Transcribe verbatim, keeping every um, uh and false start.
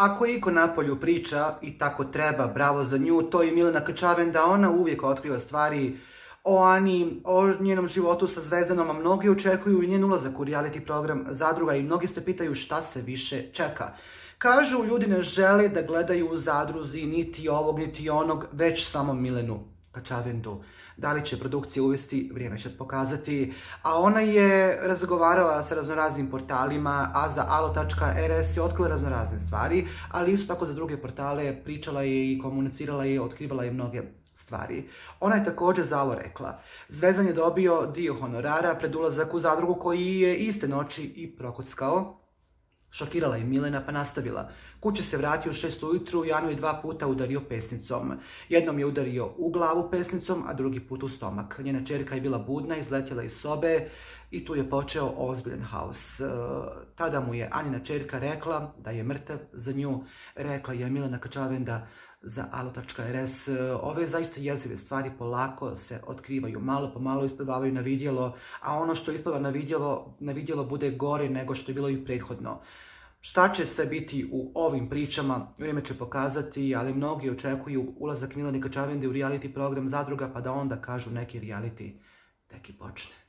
Ako iko napolju priča i tako treba, bravo za nju, to je Milena Krčavenda, ona uvijek otkriva stvari o Ani, o njenom životu sa Zvezdanom, a mnogi očekuju i njen ulazak u reality program Zadruga i mnogi se pitaju šta se više čeka. Kažu, ljudi ne žele da gledaju u Zadruzi niti ovog, niti onog, već samo Milenu Krčavendu. Da li će produkcija uvesti, vrijeme će pokazati. A ona je razgovarala sa raznoraznim portalima, a za alo tačka er es je otkrila raznorazne stvari, ali isto tako za druge portale pričala je i komunicirala je, otkrivala je mnoge stvari. Ona je također za Alo rekla: Zvezdan je dobio dio honorara pred ulazak u Zadrugu koji je iste noći i prokockao. Šokirala je Milena pa nastavila: kući se vratio u šest ujutru i Anu je dva puta udario pesnicom. Jednom je udario u glavu pesnicom, a drugi put u stomak. Njena ćerka je bila budna, izletjela iz sobe i tu je počeo ozbiljan haos. Tada mu je Anina ćerka rekla da je mrtav za nju, rekla je Milena Krčavenda za alo tačka er es. Ove zaista jezive stvari polako se otkrivaju, malo po malo isplivavaju na vidjelo, a ono što ispliva na vidjelo, na vidjelo bude gore nego što je bilo i prethodno. Šta će sve biti u ovim pričama, vrijeme će pokazati, ali mnogi očekuju ulazak Milene Krčavende u reality program Zadruga, pa da onda kažu neki reality tek i počne.